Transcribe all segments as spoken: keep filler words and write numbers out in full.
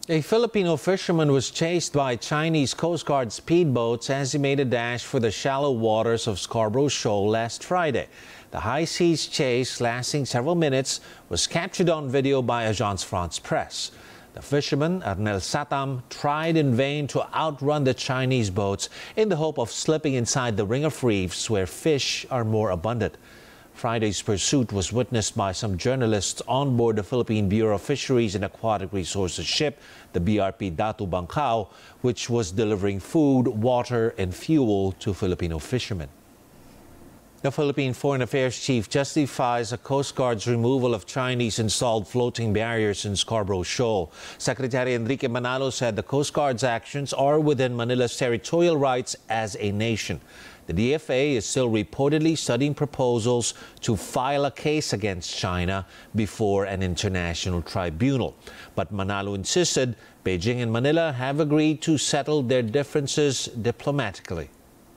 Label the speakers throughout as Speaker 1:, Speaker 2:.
Speaker 1: A Filipino fisherman was chased by Chinese Coast Guard speedboats as he made a dash for the shallow waters of Scarborough Shoal last Friday. The high seas chase, lasting several minutes, was captured on video by Agence France-Presse. The fisherman, Arnel Satam, tried in vain to outrun the Chinese boats in the hope of slipping inside the ring of reefs where fish are more abundant. Friday's pursuit was witnessed by some journalists on board the Philippine Bureau of Fisheries and Aquatic Resources ship, the B R P Datu Bangkao, which was delivering food, water, and fuel to Filipino fishermen. The Philippine Foreign Affairs Chief justifies the Coast Guard's removal of Chinese-installed floating barriers in Scarborough Shoal. Secretary Enrique Manalo said the Coast Guard's actions are within Manila's territorial rights as a nation. The D F A is still reportedly studying proposals to file a case against China before an international tribunal. But Manalo insisted Beijing and Manila have agreed to settle their differences diplomatically.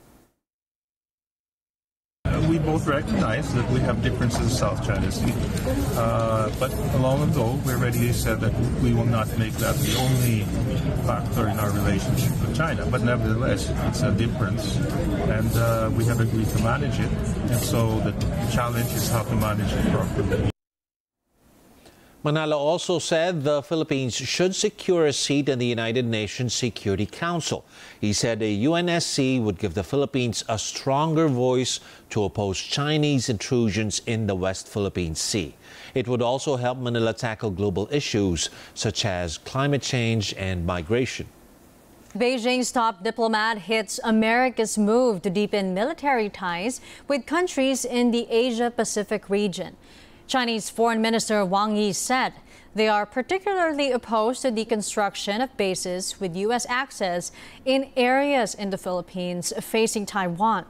Speaker 2: We both recognize that we have differences in South China Sea, uh, but long ago we already said that we will not make that the only factor in our relationship with China. But nevertheless, it's a difference, and uh, we have agreed to manage it. And so the challenge is how to manage it properly.
Speaker 1: Manalo also said the Philippines should secure a seat in the United Nations Security Council. He said a U N S C would give the Philippines a stronger voice to oppose Chinese intrusions in the West Philippine Sea. It would also help Manila tackle global issues such as climate change and migration.
Speaker 3: Beijing's top diplomat hits America's move to deepen military ties with countries in the Asia-Pacific region. Chinese Foreign Minister Wang Yi said they are particularly opposed to the construction of bases with U S access in areas in the Philippines facing Taiwan.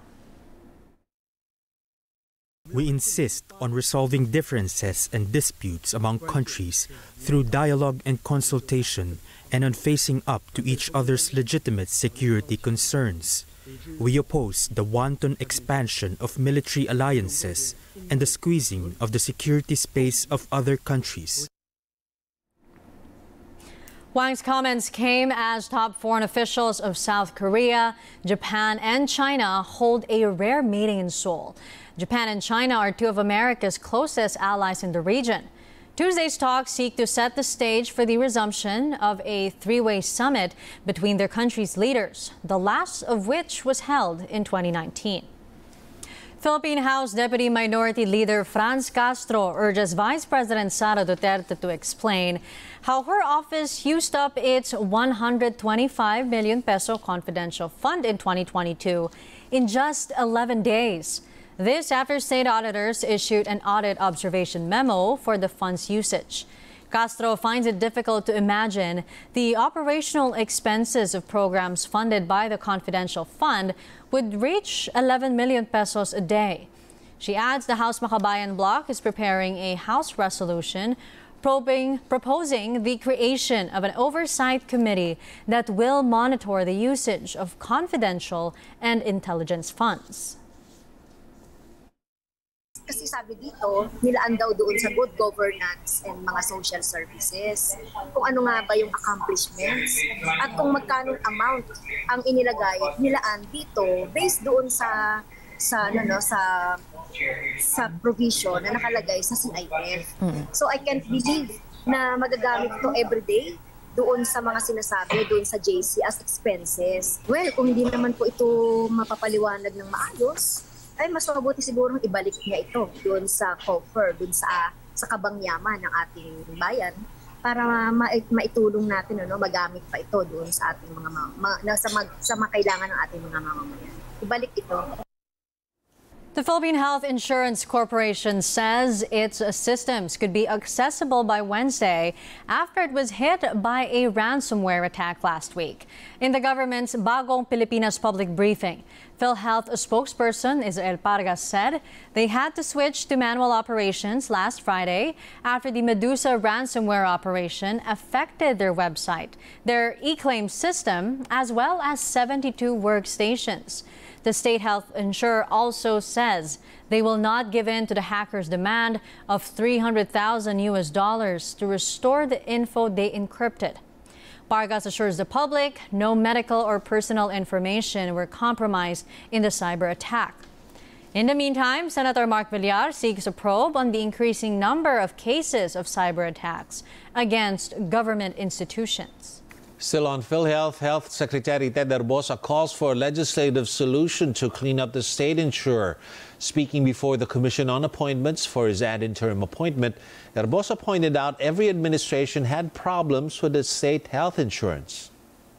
Speaker 4: We insist on resolving differences and disputes among countries through dialogue and consultation and on facing up to each other's legitimate security concerns. We oppose the wanton expansion of military alliances and the squeezing of the security space of other countries.
Speaker 3: Wang's comments came as top foreign officials of South Korea, Japan, and China hold a rare meeting in Seoul. Japan and China are two of America's closest allies in the region. Tuesday's talks seek to set the stage for the resumption of a three-way summit between their countries' leaders, the last of which was held in twenty nineteen. Philippine House Deputy Minority Leader Franz Castro urges Vice President Sara Duterte to explain how her office used up its one hundred twenty-five million peso confidential fund in twenty twenty-two in just eleven days. This after state auditors issued an audit observation memo for the fund's usage. Castro finds it difficult to imagine the operational expenses of programs funded by the confidential fund would reach eleven million pesos a day. She adds the House Makabayan bloc is preparing a House resolution probing, proposing the creation of an oversight committee that will monitor the usage of confidential and intelligence funds.
Speaker 5: Kasi sabi dito, nilaan daw doon sa good governance and mga social services. Kung ano nga ba yung accomplishments at kung magkano amount ang inilagay, nilaan dito based doon sa sa ano no sa sa provision na nakalagay sa C I F. Mm-hmm. So I can't believe na magagamit ito every day doon sa mga sinasabi doon sa J C as expenses. Well, kung hindi naman po ito mapapaliwanag ng maayos, ay mas mabuti siguro ibalik niya ito doon sa coffer, doon sa sa kabangyaman ng ating bayan para ma maitulong natin ano magamit pa ito doon sa ating mga ma sa mag, sa mga kailangan ng ating mga mamamayan. Ibalik ito.
Speaker 3: The Philippine Health Insurance Corporation says its systems could be accessible by Wednesday after it was hit by a ransomware attack last week. In the government's Bagong Pilipinas public briefing, PhilHealth spokesperson Israel Pargas said they had to switch to manual operations last Friday after the Medusa ransomware operation affected their website, their e-claim system, as well as seventy-two workstations. The state health insurer also says they will not give in to the hackers' demand of three hundred thousand U S dollars to restore the info they encrypted. Vargas assures the public no medical or personal information were compromised in the cyber attack. In the meantime, Senator Mark Villar seeks a probe on the increasing number of cases of cyber attacks against government institutions.
Speaker 1: Still on PhilHealth, Health Secretary Ted Herbosa calls for a legislative solution to clean up the state insurer. Speaking before the Commission on Appointments for his ad interim appointment, Herbosa pointed out every administration had problems with the state health insurance.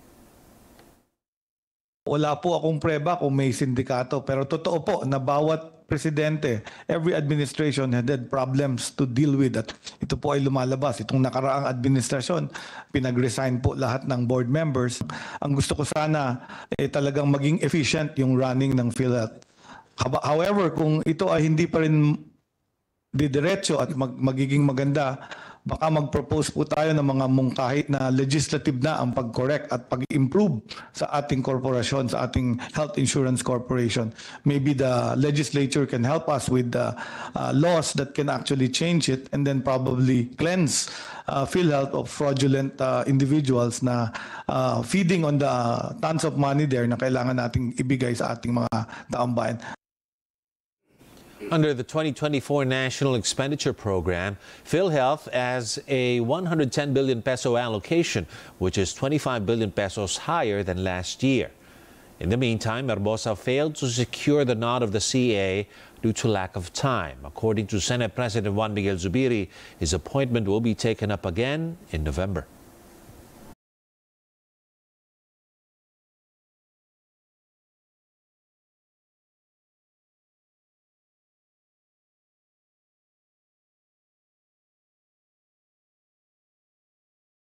Speaker 6: Wala po akong preba kung may sindikato, pero totoo po na bawat presidente, every administration had had problems to deal with. At ito po ay lumalabas. Itong nakaraang administrasyon, pinag-resign po lahat ng board members. Ang gusto ko sana eh, talagang maging efficient yung running ng PhilHealth. However, kung ito ay hindi pa rin didiretso at mag magiging maganda, baka mag-propose po tayo ng mga mungkahit na legislative na ang pag-correct at pag-improve sa ating korporasyon, sa ating health insurance corporation. Maybe the legislature can help us with the uh, laws that can actually change it and then probably cleanse uh, PhilHealth of fraudulent uh, individuals na uh, feeding on the tons of money there na kailangan nating ibigay sa ating mga taong bayan.
Speaker 1: Under the twenty twenty-four National Expenditure Program, PhilHealth has a one hundred ten billion peso allocation, which is twenty-five billion pesos higher than last year. In the meantime, Herbosa failed to secure the nod of the C A due to lack of time. According to Senate President Juan Miguel Zubiri, his appointment will be taken up again in November.